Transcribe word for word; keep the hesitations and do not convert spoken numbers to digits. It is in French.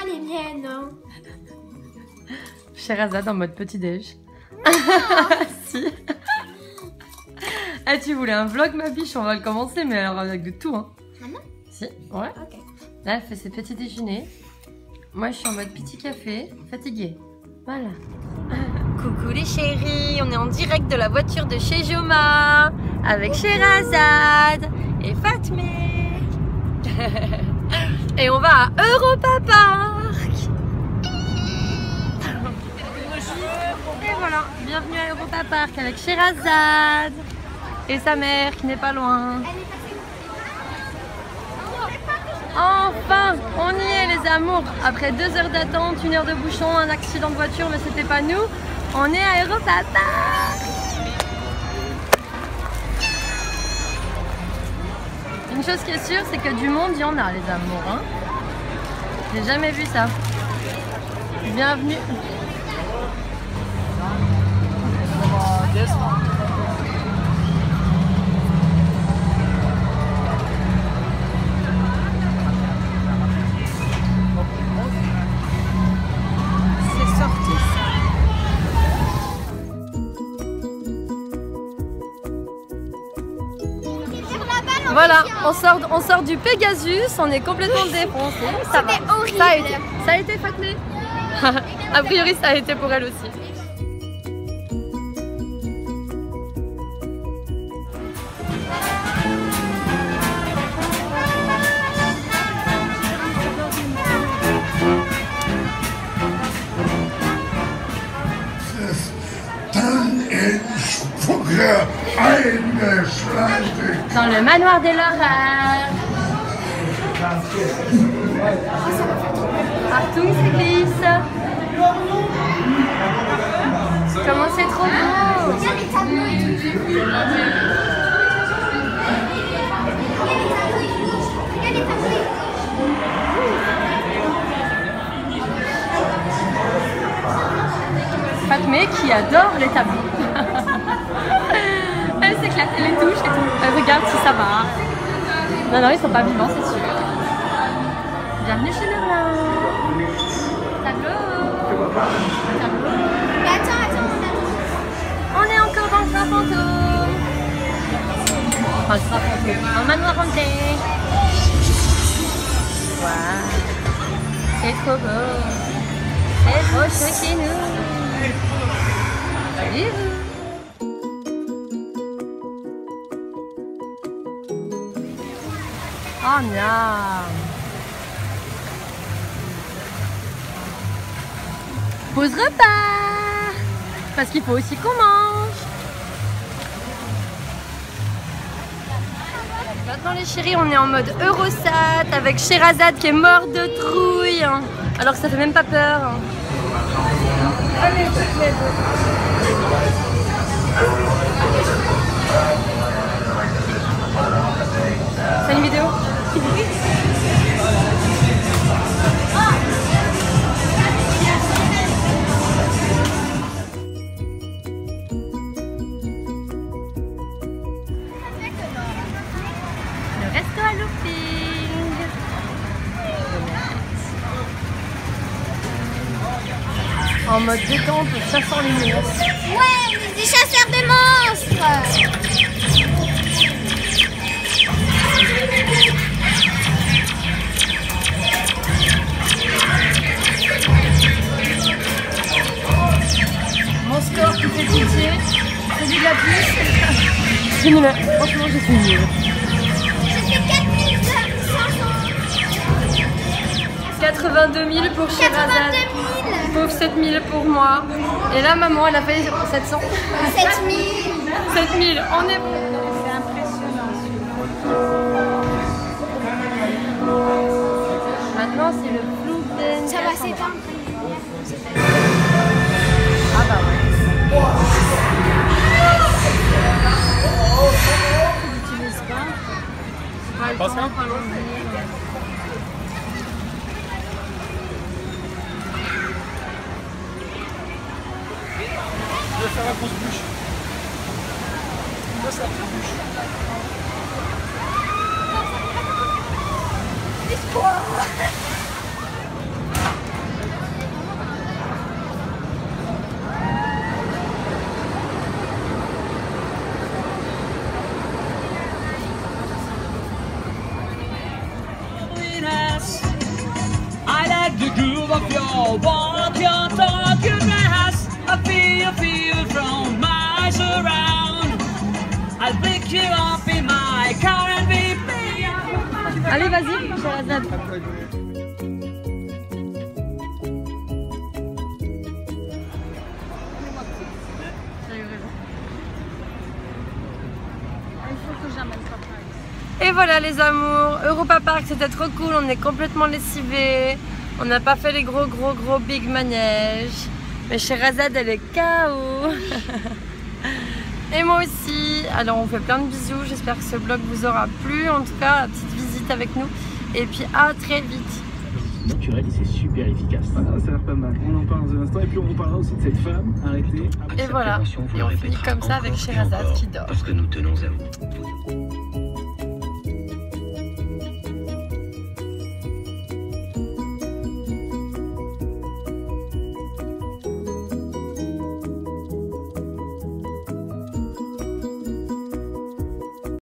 les miennes. Hein. Sherazade en mode petit déj. Si. Ah, tu voulais un vlog, ma biche? On va le commencer, mais alors avec de tout. Hein. Ah non? Si, ouais. Ok. Là, elle fait ses petits déjeuners. Moi, je suis en mode petit café, fatiguée. Voilà. Coucou les chéris, on est en direct de la voiture de chez Joma avec Sherazade et Fatmé. Et on va à Europa Park. Et voilà, bienvenue à Europa Park avec Sherazade et sa mère qui n'est pas loin. Enfin, on y est les amours. Après deux heures d'attente, une heure de bouchon, un accident de voiture, mais c'était pas nous. On est à Europa Park. Une chose qui est sûre, c'est que du monde, il y en a les amours. Hein. J'ai jamais vu ça. Bienvenue. Voilà, on sort, on sort du Pegasus, on est complètement défoncé. Ça va. Horrible. Ça a été, ça a été Fatmé. A priori, ça a été pour elle aussi. Dans le manoir des Laureurs. Artung, c'est glisse. Comment c'est trop beau. Fatmé qui adore les tableaux. Elle s'éclate, elle les touche et tout. Elle regarde si ça va. Non, non, ils sont pas vivants, c'est sûr. Bienvenue chez Merlin. Tableau. Tableau. Mais attends, attends, On est encore dans le train fantôme. Enfin, le train fantôme. Dans le manoir hanté. Waouh. C'est trop beau. C'est trop chou chez nous. Salut. Oh non. Pause repas. Parce qu'il faut aussi qu'on mange. Maintenant les chéris, on est en mode Eurosat avec Sherazade qui est morte de trouille. Alors que ça fait même pas peur. Allez, c'est une vidéo? Oui. Le resto à looping. En mode détente, chassant les monstres. Ouais, des chasseurs de monstres. Mon score qui fait pitié, celui de la plus. C'est nul. Franchement, je suis nulle. J'ai fait quatre mille cinq cents. quatre-vingt-deux mille pour Sherazade. quatre-vingt-deux mille. Pauvre sept mille pour moi. Et là, maman, elle a fait sept cents. sept mille. sept mille. On est... C'est impressionnant. Maintenant, c'est le flou de... Ça va s'éteindre. Ah bah ouais. Tu l'utilises pas. Pas le temps, pas l'enlever. Je vais faire la grosse bûche. Ça, c'est la petite bûche. I'll walk your dog, your grass. I feel, feel from miles around. I'll pick you up in my car and be me. Allez, vas-y, Sherazade. Et voilà les amours, Europa Park c'était trop cool, on est complètement lessivés. On n'a pas fait les gros gros gros big manèges. Mais Sherazade elle est K O. Et moi aussi. Alors on fait plein de bisous, j'espère que ce vlog vous aura plu. En tout cas, la petite visite avec nous. Et puis à très vite. Naturel et c'est super efficace. Voilà, ça a l'air pas mal. On en parle dans un instant et puis on parlera aussi de cette femme arrêtée. Et voilà, et on finit comme ça avec Sherazade qui dort. Parce que nous tenons à vous.